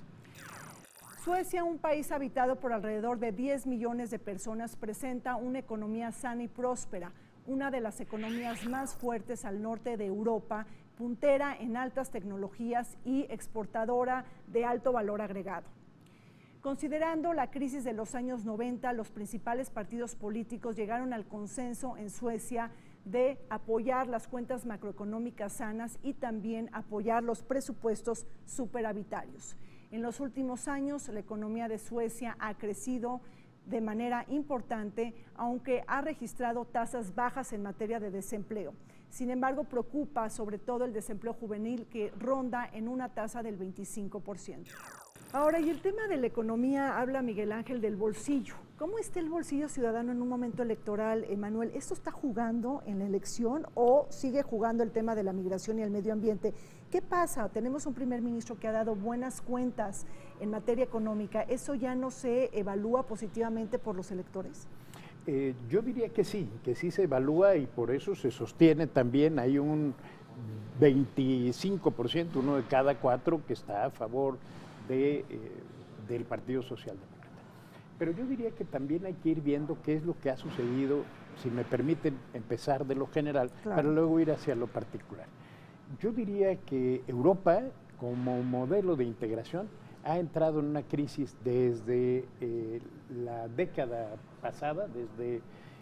Suecia, un país habitado por alrededor de 10 millones de personas, presenta una economía sana y próspera, una de las economías más fuertes al norte de Europa, puntera en altas tecnologías y exportadora de alto valor agregado. Considerando la crisis de los años 90, los principales partidos políticos llegaron al consenso en Suecia de apoyar las cuentas macroeconómicas sanas y también apoyar los presupuestos superavitarios. En los últimos años, la economía de Suecia ha crecido de manera importante, aunque ha registrado tasas bajas en materia de desempleo. Sin embargo, preocupa sobre todo el desempleo juvenil, que ronda en una tasa del 25%. Ahora, y el tema de la economía, habla Miguel Ángel del bolsillo. ¿Cómo está el bolsillo ciudadano en un momento electoral, Manuel? ¿Esto está jugando en la elección o sigue jugando el tema de la migración y el medio ambiente? ¿Qué pasa? Tenemos un primer ministro que ha dado buenas cuentas en materia económica. ¿Eso ya no se evalúa positivamente por los electores? Yo diría que sí se evalúa, y por eso se sostiene también. Hay un 25%, uno de cada cuatro, que está a favor del Partido Socialdemócrata. Pero yo diría que también hay que ir viendo qué es lo que ha sucedido, si me permiten empezar de lo general, claro, para luego ir hacia lo particular. Yo diría que Europa, como modelo de integración, ha entrado en una crisis desde la década pasada, desde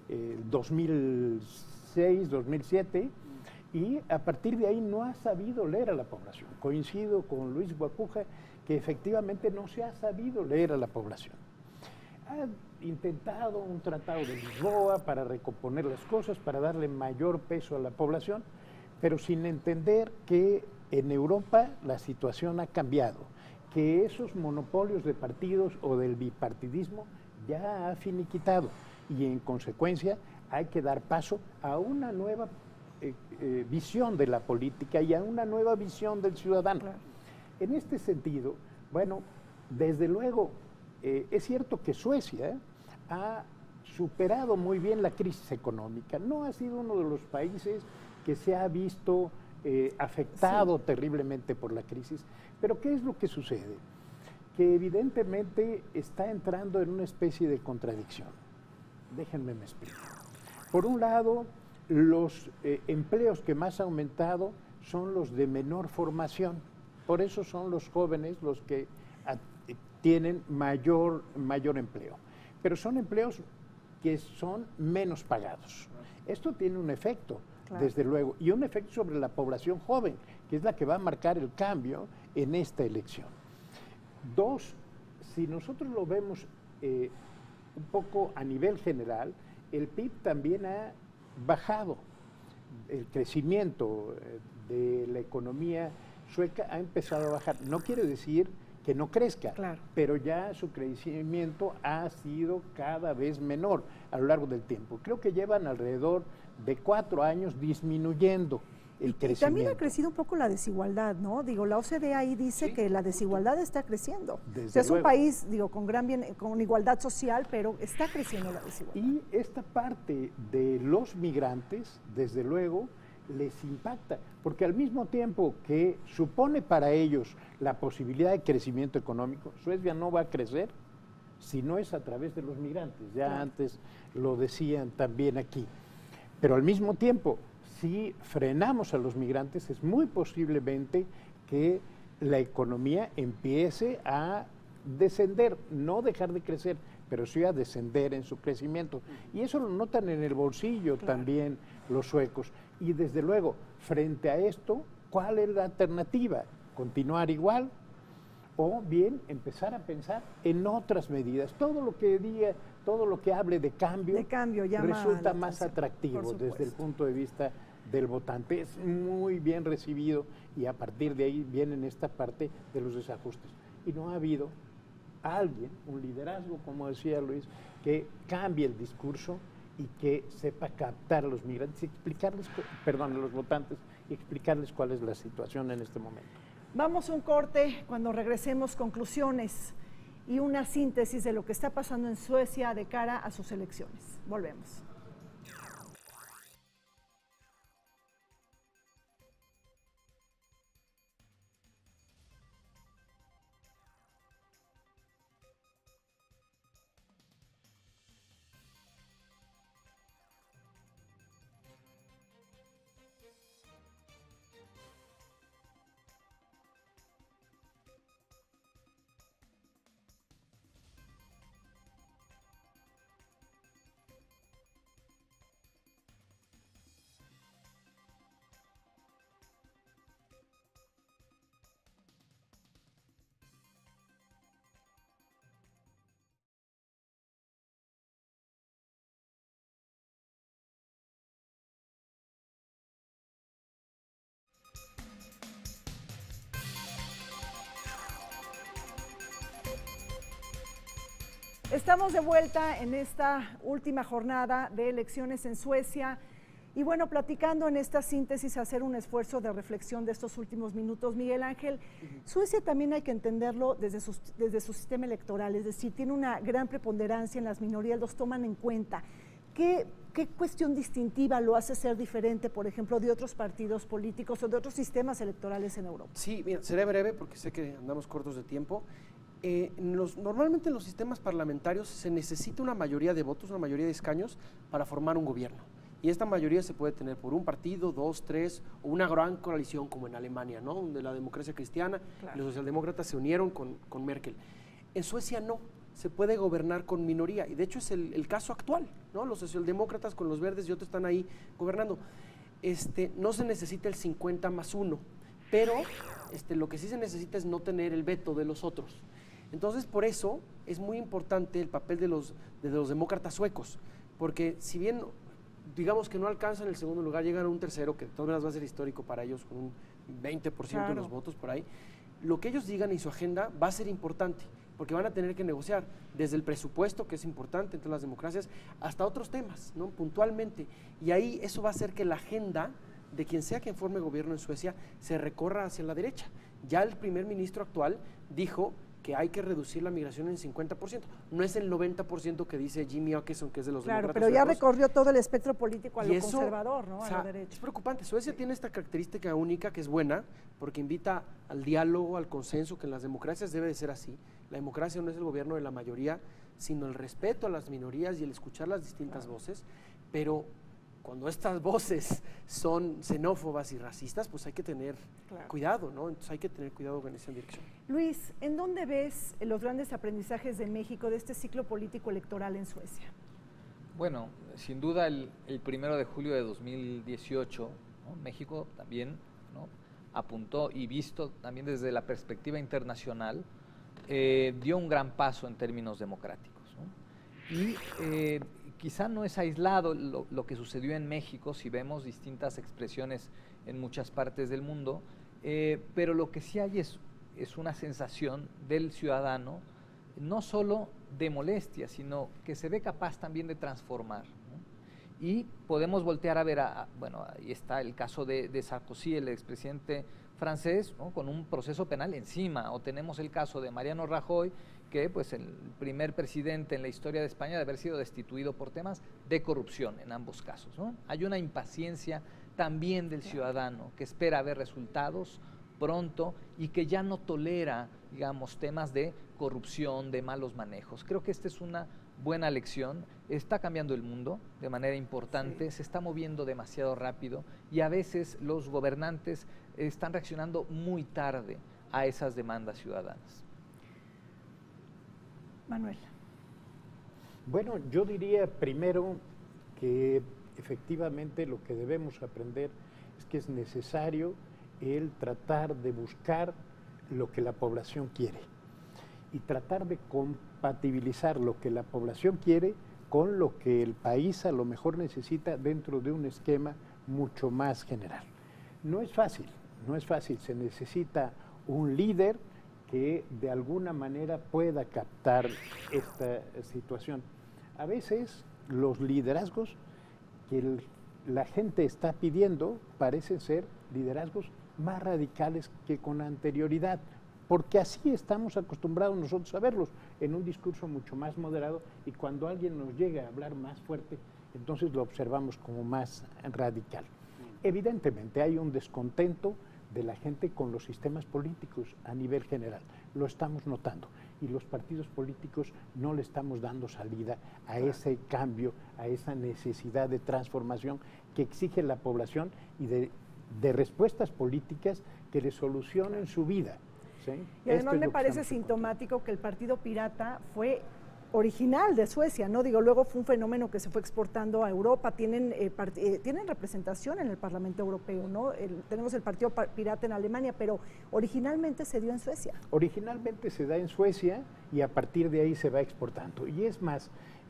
2006, 2007, y a partir de ahí no ha sabido leer a la población. Coincido con Luis Guacuja que efectivamente no se ha sabido leer a la población. Ha intentado un tratado de Lisboa para recomponer las cosas, para darle mayor peso a la población, pero sin entender que en Europa la situación ha cambiado, que esos monopolios de partidos o del bipartidismo ya ha finiquitado, y en consecuencia hay que dar paso a una nueva visión de la política y a una nueva visión del ciudadano. Claro. En este sentido, bueno, desde luego, es cierto que Suecia ha superado muy bien la crisis económica. No ha sido uno de los países que se ha visto afectado terriblemente por la crisis. Pero ¿qué es lo que sucede? Que evidentemente está entrando en una especie de contradicción. Déjenme me explico. Por un lado, los empleos que más han aumentado son los de menor formación. Por eso son los jóvenes los que tienen mayor empleo. Pero son empleos que son menos pagados. Esto tiene un efecto, claro, desde luego, y un efecto sobre la población joven, que es la que va a marcar el cambio en esta elección. Dos, si nosotros lo vemos un poco a nivel general, el PIB también ha bajado. El crecimiento de la economía sueca ha empezado a bajar. No quiere decir que no crezca, claro, pero ya su crecimiento ha sido cada vez menor a lo largo del tiempo. Creo que llevan alrededor de 4 años disminuyendo el crecimiento. Y también ha crecido un poco la desigualdad, ¿no? Digo, la OCDE ahí dice, sí, que la desigualdad está creciendo. O sea, es un país, digo, con igualdad social, pero está creciendo la desigualdad. Y esta parte de los migrantes, desde luego, les impacta, porque al mismo tiempo que supone para ellos la posibilidad de crecimiento económico, Suecia no va a crecer si no es a través de los migrantes. Ya claro, antes lo decían también aquí. Pero al mismo tiempo, si frenamos a los migrantes, es muy posiblemente que la economía empiece a descender, no dejar de crecer, pero sí a descender en su crecimiento. Y eso lo notan en el bolsillo también los suecos. Y desde luego, frente a esto, ¿cuál es la alternativa? ¿Continuar igual? O bien empezar a pensar en otras medidas. Todo lo que diga, todo lo que hable de cambio resulta más atractivo desde el punto de vista del votante. Es muy bien recibido y a partir de ahí viene esta parte de los desajustes. Y no ha habido alguien, un liderazgo, como decía Luis, que cambie el discurso y que sepa captar a los migrantes y explicarles, a los votantes, y explicarles cuál es la situación en este momento. Vamos a un corte, cuando regresemos conclusiones y una síntesis de lo que está pasando en Suecia de cara a sus elecciones. Volvemos. Estamos de vuelta en esta última jornada de elecciones en Suecia y bueno, platicando en esta síntesis, hacer un esfuerzo de reflexión de estos últimos minutos. Miguel Ángel, Suecia también hay que entenderlo desde su sistema electoral, es decir, tiene una gran preponderancia en las minorías, los toman en cuenta. ¿Qué cuestión distintiva lo hace ser diferente, por ejemplo, de otros partidos políticos o de otros sistemas electorales en Europa? Sí, mira, seré breve porque sé que andamos cortos de tiempo. Normalmente en los sistemas parlamentarios se necesita una mayoría de votos, una mayoría de escaños para formar un gobierno. Y esta mayoría se puede tener por un partido, dos, tres, o una gran coalición como en Alemania, ¿no? Donde la democracia cristiana y los socialdemócratas se unieron con Merkel. En Suecia no, se puede gobernar con minoría, y de hecho es el caso actual, ¿no? Los socialdemócratas con los verdes y otros están ahí gobernando. No se necesita el 50+1, pero lo que sí se necesita es no tener el veto de los otros. Entonces, por eso es muy importante el papel de los demócratas suecos, porque si bien, digamos que no alcanzan el segundo lugar, llegan a un tercero, que de todas maneras va a ser histórico para ellos, con un 20% de los votos por ahí, lo que ellos digan y su agenda va a ser importante, porque van a tener que negociar desde el presupuesto, que es importante entre las democracias, hasta otros temas, ¿no? Puntualmente. Y ahí eso va a hacer que la agenda de quien sea quien forme gobierno en Suecia se recorra hacia la derecha. Ya el primer ministro actual dijo que hay que reducir la migración en 50%. No es el 90% que dice Jimmy Åkesson, que es de los demócratas. Claro, pero ya recorrió todo el espectro político a lo eso, conservador, ¿no? A la derecha. Es preocupante. Suecia tiene esta característica única que es buena, porque invita al diálogo, al consenso, que en las democracias debe de ser así. La democracia no es el gobierno de la mayoría, sino el respeto a las minorías y el escuchar las distintas voces, pero cuando estas voces son xenófobas y racistas, pues hay que tener cuidado, ¿no? Entonces hay que tener cuidado en esa dirección. Luis, ¿en dónde ves los grandes aprendizajes de México de este ciclo político electoral en Suecia? Bueno, sin duda el 1 de julio de 2018, ¿no? México también, ¿no? Apuntó y visto también desde la perspectiva internacional, dio un gran paso en términos democráticos, ¿no? Y quizá no es aislado lo que sucedió en México, si vemos distintas expresiones en muchas partes del mundo, pero lo que sí hay es una sensación del ciudadano, no solo de molestia, sino que se ve capaz también de transformar, ¿no? Y podemos voltear a ver, bueno, ahí está el caso de Sarkozy, el expresidente francés, ¿no? Con un proceso penal encima, o tenemos el caso de Mariano Rajoy, que pues el primer presidente en la historia de España de haber sido destituido por temas de corrupción en ambos casos, ¿no? Hay una impaciencia también del ciudadano que espera ver resultados pronto y que ya no tolera, digamos, temas de corrupción, de malos manejos. Creo que esta es una buena lección. Está cambiando el mundo de manera importante, se está moviendo demasiado rápido y a veces los gobernantes están reaccionando muy tarde a esas demandas ciudadanas. Manuel. Bueno, yo diría primero que efectivamente lo que debemos aprender es que es necesario el tratar de buscar lo que la población quiere y tratar de compatibilizar lo que la población quiere con lo que el país a lo mejor necesita dentro de un esquema mucho más general. No es fácil, se necesita un líder que de alguna manera pueda captar esta situación. A veces los liderazgos que la gente está pidiendo parecen ser liderazgos más radicales que con anterioridad, porque así estamos acostumbrados nosotros a verlos, en un discurso mucho más moderado, y cuando alguien nos llega a hablar más fuerte, entonces lo observamos como más radical. Evidentemente hay un descontento de la gente con los sistemas políticos a nivel general, lo estamos notando, y los partidos políticos no le estamos dando salida a ese cambio, a esa necesidad de transformación que exige la población y de respuestas políticas que le solucionen su vida. ¿Sí? Y además me parece sintomático que el Partido Pirata fue original de Suecia, ¿no? Digo, luego fue un fenómeno que se fue exportando a Europa, tienen representación en el Parlamento Europeo, ¿no? Tenemos el Partido Pirata en Alemania, pero originalmente se dio en Suecia. Originalmente se da en Suecia y a partir de ahí se va exportando. Y es más,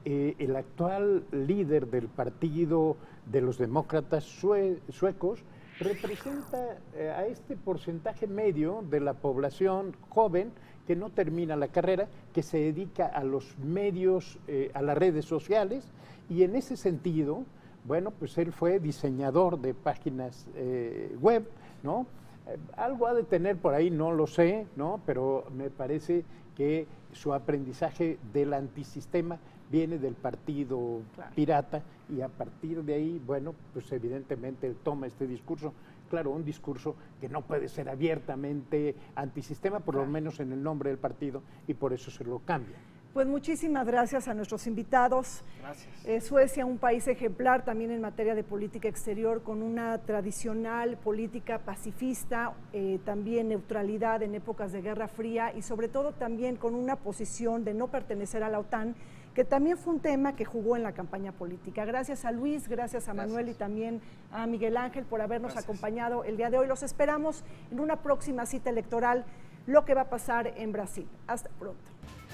el actual líder del Partido de los Demócratas suecos representa a este porcentaje medio de la población joven que no termina la carrera, que se dedica a los medios, a las redes sociales, y en ese sentido, bueno, pues él fue diseñador de páginas web, ¿no? Algo ha de tener por ahí, no lo sé, ¿no? Pero me parece que su aprendizaje del antisistema viene del Partido Pirata, y a partir de ahí, bueno, pues evidentemente él toma este discurso, claro, un discurso que no puede ser abiertamente antisistema, por lo menos en el nombre del partido, y por eso se lo cambia. Pues muchísimas gracias a nuestros invitados. Gracias. Suecia, un país ejemplar también en materia de política exterior, con una tradicional política pacifista, también neutralidad en épocas de Guerra Fría, y sobre todo también con una posición de no pertenecer a la OTAN, que también fue un tema que jugó en la campaña política. Gracias a Luis, gracias a Manuel y también a Miguel Ángel por habernos acompañado el día de hoy. Los esperamos en una próxima cita electoral, lo que va a pasar en Brasil. Hasta pronto.